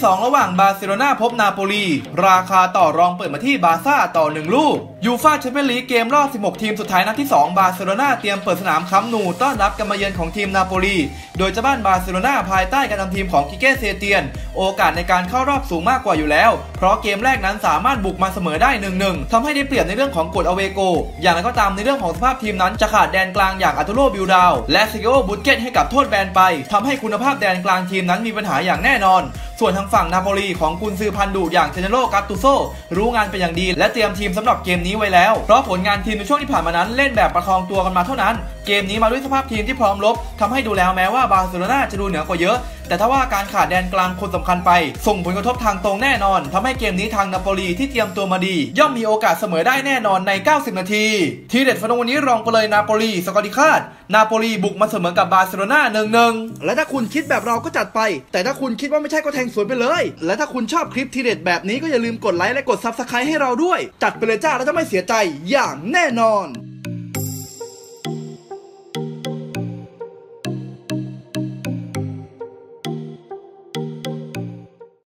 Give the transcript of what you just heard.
2ระหว่างบาร์เซโลนาพบนาโปลีราคาต่อรองเปิดมาที่บาร์ซ่าต่อ1ลูกยูฟ่าแชมเปี้ยนลีกเกมรอบ16ทีมสุดท้ายนัดที่2บาร์เซโลนาเตรียมเปิดสนามคัมป์นูต้อนรับการมาเยือนของทีมนาโปลีโดยเจ้าบ้านบาร์เซโลนาภายใต้การนำทีมของกิเก้เซเตียนโอกาสในการเข้ารอบสูงมากกว่าอยู่แล้วเพราะเกมแรกนั้นสามารถบุกมาเสมอได้ 1-1 ทำให้ได้เปรียบในเรื่องของกฎอเวโกอย่างไรก็ตามในเรื่องของสภาพทีมนั้นจะขาดแดนกลางอย่างอาร์ตูโร บิลดาวและเซเกโอ บุสเกตให้กับโทษแบนไปทำให้คุณภาพแดนกลางทีมนั้นมีปัญหาอย่างแน่นอนส่วนทางฝั่งนาโปลีของกุนซือพันดุอย่างเจเนโร กัตตุโซรู้งานเป็นอย่างดีและเตรียมทีมสำหรับเกมนี้ไว้แล้วเพราะผลงานทีมในช่วงที่ผ่านมานั้นเล่นแบบประคองตัวกันมาเท่านั้นเกมนี้มาด้วยสภาพทีมที่พร้อมรบทำให้ดูแล้วแม้ว่าบาร์เซโลนาจะดูเหนือกว่าเยอะแต่ถ้าว่าการขาดแดนกลางคนสำคัญไปส่งผลกระทบทางตรงแน่นอนทำให้เกมนี้ทางนาโปลีที่เตรียมตัวมาดีย่อมมีโอกาสเสมอได้แน่นอนใน90นาทีทีเด็ดฟันวันนี้รองไปเลยนาโปลีสกอร์ดิคาดนาโปลีบุกมาเสมอกับบาร์เซโลนา 1-1 และถ้าคุณคิดแบบเราก็จัดไปแต่ถ้าคุณคิดว่าไม่ใช่ก็แทงสวนไปเลยและถ้าคุณชอบคลิปทีเด็ดแบบนี้ก็อย่าลืมกดไลค์และกด Subscribe ให้เราด้วยจัดไปเลยจ้าแล้วจะไม่เสียใจอย่างแน่นอน